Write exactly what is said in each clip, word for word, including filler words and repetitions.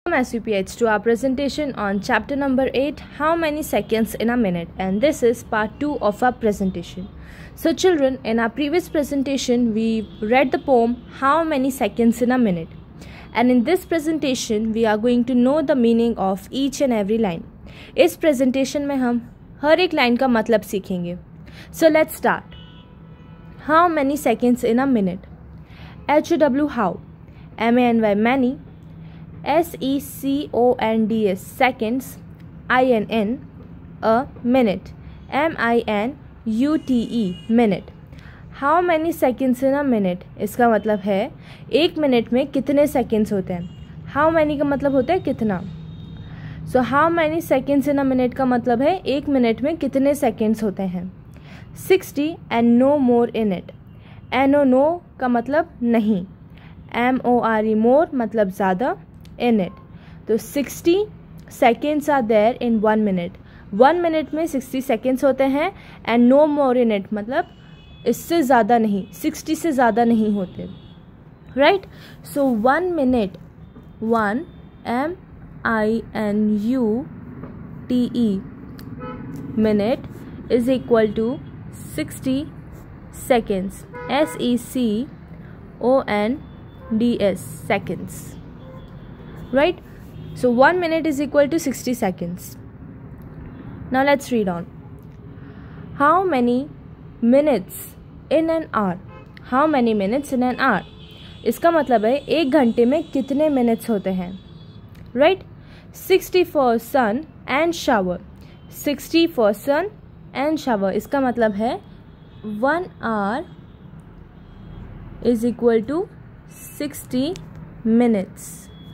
Welcome S U P H to our presentation on chapter number eight, how many seconds in a minute, and this is part two of our presentation. So children, in our previous presentation we read the poem how many seconds in a minute, and in this presentation we are going to know the meaning of each and every line. इस presentation में हम हर एक line का मतलब सीखेंगे. So let's start. How many seconds in a minute? H O W how, M A N Y many, S E C O N D S seconds, I N N a minute, M I N U T E minute. How many seconds in a minute? इसका मतलब है एक minute में कितने seconds होते हैं. How many का मतलब होता है कितना. So how many seconds in a minute का मतलब है एक मिनट में कितने सेकेंड्स होते हैं. sixty and no more in it. N O no का मतलब नहीं, M O R E more मतलब ज़्यादा, in it. तो sixty seconds are there in one minute. one minute में sixty seconds होते हैं and no more in it मतलब इससे ज़्यादा नहीं, sixty से ज़्यादा नहीं होते. Right? So one minute, one M I N U T E minute is equal to sixty seconds, S E C O N D S seconds. Right? So one minute is equal to sixty seconds. Now let's read on. How many minutes in an hour? How many minutes in an hour? इसका मतलब है एक घंटे में कितने minutes होते हैं. Right? sixty for sun and shower. sixty for sun and shower. इसका मतलब है one hour is equal to sixty minutes.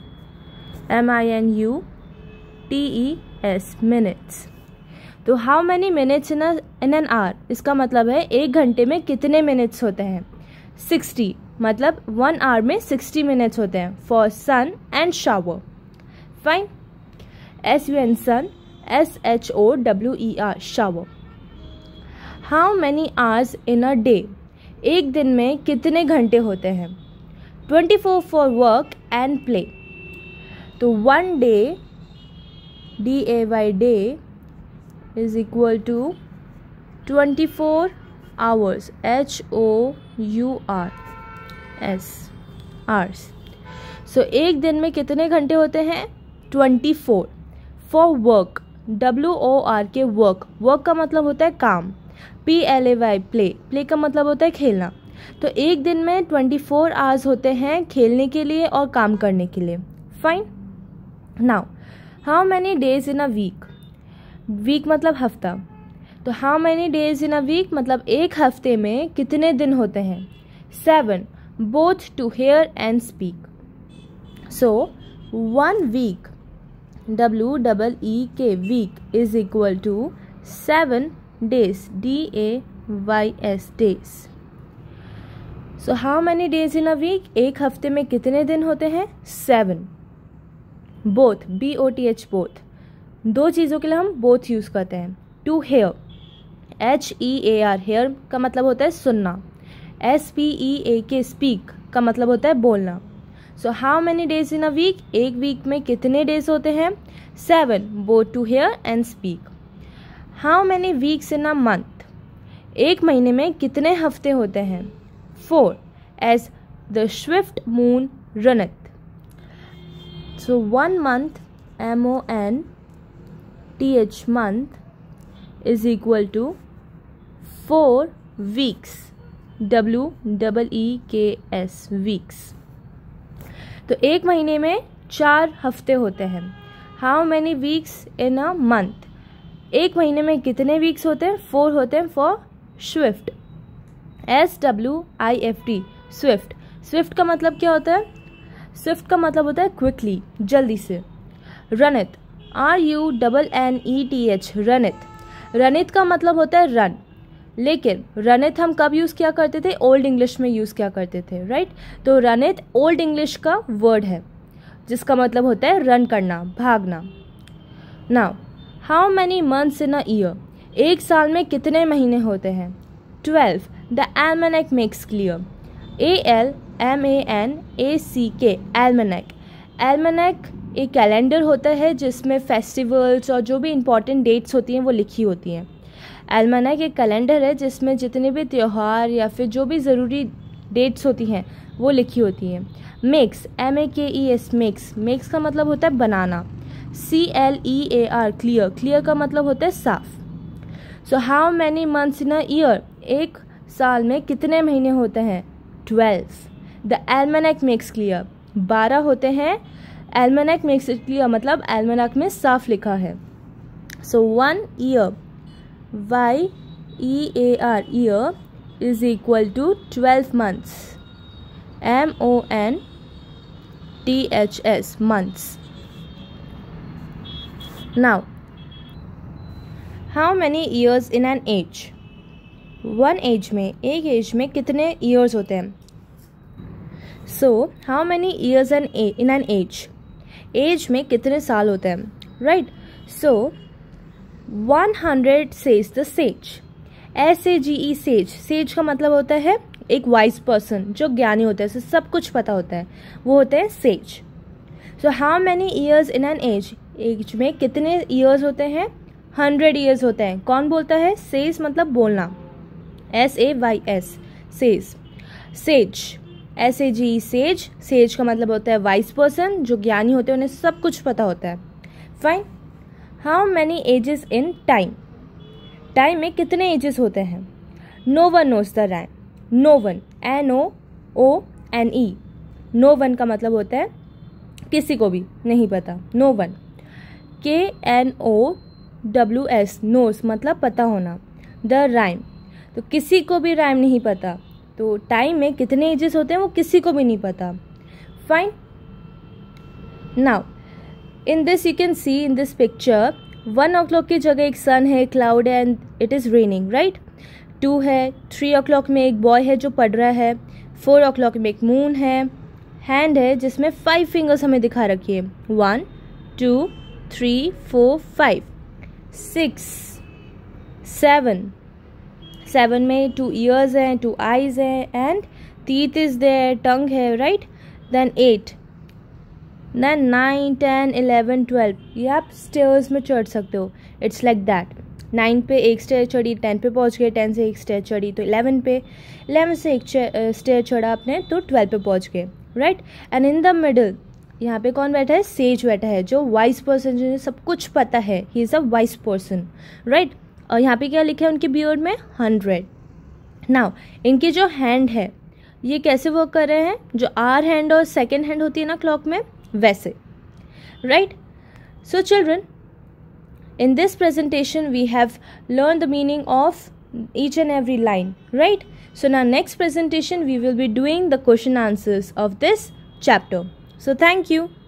M I N U T E S minutes. तो how many minutes in a in an hour? इसका मतलब है एक घंटे में कितने मिनट्स होते हैं. sixty मतलब one hour में sixty minutes होते हैं for sun and shower. Fine. S U N sun, S H O W E R shower. How many hours in a day? एक दिन में कितने घंटे होते हैं. twenty-four for work and play. तो one day, D A Y day is equal to twenty-four hours, H O U R S hours. So एक दिन में कितने घंटे होते हैं. twenty-four. For work, W O R के work, work का मतलब होता है काम. P L A Y play, play का मतलब होता है खेलना. तो एक दिन में twenty-four hours होते हैं खेलने के लिए और काम करने के लिए. Fine. Now, how many days in a week? Week मतलब हफ्ता. तो how many days in a week मतलब एक हफ्ते में कितने दिन होते हैं. seven. Both to hear and speak. So one week, W E E K week is equal to seven days, D A Y S days. So how many days in a week? एक हफ्ते में कितने दिन होते हैं. seven. Both, B O T H both, दो चीज़ों के लिए हम बोथ यूज़ करते हैं. To hear, H E A R hear का मतलब होता है सुनना. एस पी ई ए के स्पीक का मतलब होता है बोलना. So how many days in a week? एक वीक में कितने डेज होते हैं. Seven, both to hear and speak. How many weeks in a month? एक महीने में कितने हफ्ते होते हैं. Four, as the swift moon runneth. So one month, M O N T H month is equal to four weeks, W E E K S weeks. तो एक महीने में चार हफ्ते होते हैं. How many weeks in a month? एक महीने में कितने weeks होते हैं. फोर होते हैं for swift, S W I F T swift. Swift का मतलब क्या होता है. स्विफ्ट का मतलब होता है क्विकली, जल्दी से. Runneth, R U double N E T H runneth. Runneth का मतलब होता है रन. लेकिन रनित हम कब यूज़ किया करते थे. ओल्ड इंग्लिश में यूज़ किया करते थे. राइट. तो रनित ओल्ड इंग्लिश का वर्ड है जिसका मतलब होता है रन करना, भागना. Now how many months in a year? एक साल में कितने महीने होते हैं. Twelve. The almanac makes clear. A L M A N A C K almanac. almanac एक कैलेंडर होता है जिसमें फेस्टिवल्स और जो भी इम्पॉर्टेंट डेट्स होती हैं वो लिखी होती हैं। एल्मैनाक एक कैलेंडर है जिसमें जितने भी त्यौहार या फिर जो भी ज़रूरी डेट्स होती हैं वो लिखी होती हैं। मेक्स, एम ए के ई एस, मेक्स, मेक्स का मतलब होता है बनाना। C L E A R, clear, clear का मतलब होता है साफ। So how many months in a year, एक साल में कितने महीने होते हैं? Twelve. The almanac makes clear, बारह होते हैं। एल्मैनाक मेक्स इट क्लियर मतलब एल्मैनाक में साफ लिखा है। So one year, Y E A R, year is equal to twelve months, M O N T H S, months. Now how many years in an age, one age में, एक age में कितने years होते हैं? So how many years an in an age, age में कितने साल होते हैं, right. So one hundred says the sage, S A G E, sage, sage का मतलब होता है एक वाइज पर्सन जो ज्ञानी होता है, उसे सब कुछ पता होता है, वो होते हैं sage. So how many years in an age, age में कितने ईयर्स होते हैं? हंड्रेड ईयर्स होते हैं। कौन बोलता है? सेज मतलब बोलना, S A Y S, says. Sage, S A G, sage, sage का मतलब होता है वाइज पर्सन जो ज्ञानी होते हैं, उन्हें सब कुछ पता होता है। Fine. How many ages in time, time में कितने एजेस होते हैं? No one knows the rhyme, no one, N O O N E, no one का मतलब होता है किसी को भी नहीं पता, no one. K N O W S, knows मतलब पता होना। द राइम, तो किसी को भी राइम नहीं पता, तो टाइम में कितने एजेस होते हैं वो किसी को भी नहीं पता। Fine. Now in this you can see in this picture, one o'clock की जगह एक सन है, क्लाउड है and it is raining, right. Two है, थ्री ओ क्लॉक में एक बॉय है जो पढ़ रहा है, फोर ओ क्लॉक में एक मून है, हैंड है जिसमें फाइव फिंगर्स हमें दिखा रखी है, one two three four five, six, seven, seven में टू ईयर्स हैं, टू आईज हैं and teeth is there, tongue है, right. Then eight, then nine, ten, eleven, twelve, ये आप स्टेयर्स में चढ़ सकते हो, इट्स लाइक दैट। नाइन पे एक स्टेयर चढ़ी, टेन पे पहुंच गए, टेन से एक स्टेयर चढ़ी तो इलेवन पे, इलेवन से एक स्टेयर चढ़ा आपने तो ट्वेल्व पे पहुंच गए, right. And in the middle यहाँ पे कौन बैठा है? सेज बैठा है जो वाइज पर्सन, जिन्हें सब कुछ पता है, he is a wise person, right. और यहाँ पे क्या लिखा है उनके बियर्ड में? हंड्रेड। नाउ इनकी जो हैंड है ये कैसे वर्क कर रहे हैं? जो आर हैंड और सेकेंड हैंड होती है ना क्लॉक में, वैसे, right. So children, in this presentation we have learned the meaning of each and every line, right? So in our next presentation we will be doing the question answers of this chapter. So thank you.